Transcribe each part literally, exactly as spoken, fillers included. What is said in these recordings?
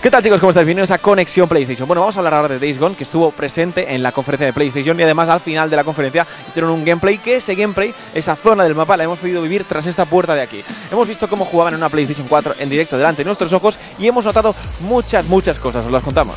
¿Qué tal, chicos? ¿Cómo estáis? Bienvenidos a Conexión PlayStation. Bueno, vamos a hablar ahora de Days Gone, que estuvo presente en la conferencia de PlayStation y además al final de la conferencia hicieron un gameplay, que ese gameplay, esa zona del mapa la hemos podido vivir tras esta puerta de aquí. Hemos visto cómo jugaban en una PlayStation cuatro en directo delante de nuestros ojos y hemos notado muchas, muchas cosas, os las contamos.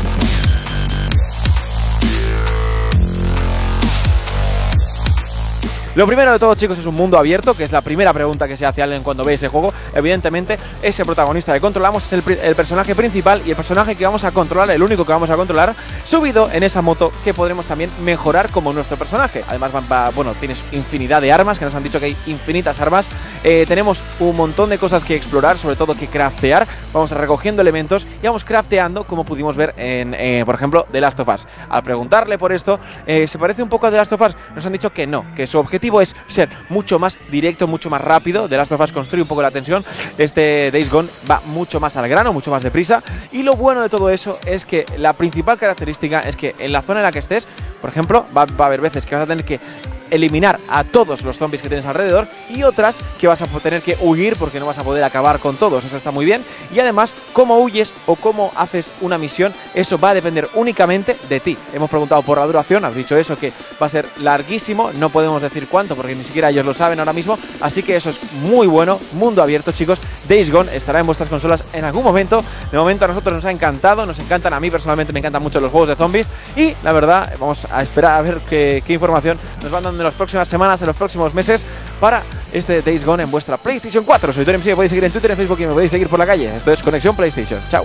Lo primero de todo, chicos, es un mundo abierto, que es la primera pregunta que se hace a alguien cuando ve ese juego. Evidentemente, ese protagonista que controlamos es el, el personaje principal y el personaje que vamos a controlar, el único que vamos a controlar, subido en esa moto que podremos también mejorar como nuestro personaje. Además, va, va, bueno, tienes infinidad de armas, que nos han dicho que hay infinitas armas. Eh, tenemos un montón de cosas que explorar, sobre todo que craftear. Vamos recogiendo elementos y vamos crafteando, como pudimos ver en, eh, por ejemplo, The Last of Us. Al preguntarle por esto, eh, ¿se parece un poco a The Last of Us? Nos han dicho que no, que su objetivo es ser mucho más directo, mucho más rápido. The Last of Us construye un poco la tensión. Este Days Gone va mucho más al grano, mucho más deprisa. Y lo bueno de todo eso es que la principal característica es que en la zona en la que estés, por ejemplo, va, va a haber veces que vas a tener que eliminar a todos los zombies que tienes alrededor y otras que vas a tener que huir porque no vas a poder acabar con todos. Eso está muy bien. Y además, cómo huyes o cómo haces una misión, eso va a depender únicamente de ti. Hemos preguntado por la duración, has dicho eso, que va a ser larguísimo. No podemos decir cuánto porque ni siquiera ellos lo saben ahora mismo. Así que eso es muy bueno. Mundo abierto, chicos. Days Gone estará en vuestras consolas en algún momento. De momento a nosotros nos ha encantado, nos encantan. A mí personalmente me encantan mucho los juegos de zombies. Y la verdad, vamos a esperar a ver qué, qué información nos van dando en las próximas semanas, en los próximos meses, para este Days Gone en vuestra PlayStation cuatro. Soy Tony M C, me podéis seguir en Twitter, en Facebook y me podéis seguir por la calle. Esto es Conexión PlayStation. Chao.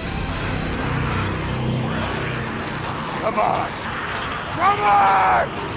Come on. Come on.